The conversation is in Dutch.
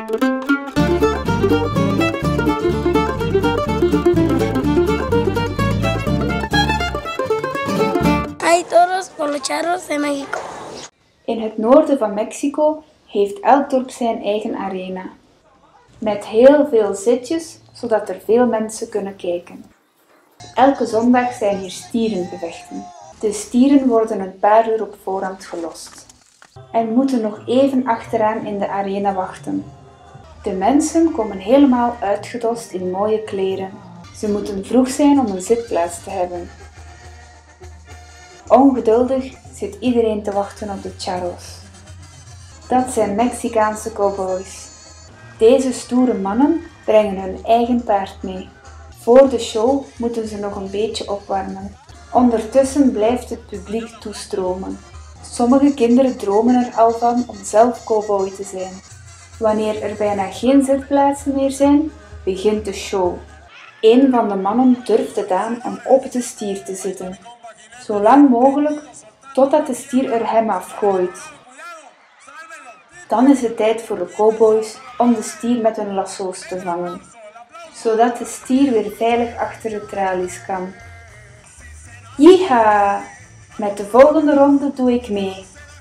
Hay toros por los charros de México. In het noorden van Mexico heeft elk dorp zijn eigen arena. Met heel veel zitjes, zodat er veel mensen kunnen kijken. Elke zondag zijn hier stierengevechten. De stieren worden een paar uur op voorhand gelost. En moeten nog even achteraan in de arena wachten. De mensen komen helemaal uitgedost in mooie kleren. Ze moeten vroeg zijn om een zitplaats te hebben. Ongeduldig zit iedereen te wachten op de charros. Dat zijn Mexicaanse cowboys. Deze stoere mannen brengen hun eigen paard mee. Voor de show moeten ze nog een beetje opwarmen. Ondertussen blijft het publiek toestromen. Sommige kinderen dromen er al van om zelf cowboy te zijn. Wanneer er bijna geen zitplaatsen meer zijn, begint de show. Een van de mannen durft het aan om op de stier te zitten. Zo lang mogelijk, totdat de stier er hem afgooit. Dan is het tijd voor de cowboys om de stier met hun lasso's te vangen, zodat de stier weer veilig achter de tralies kan. Jiha! Met de volgende ronde doe ik mee.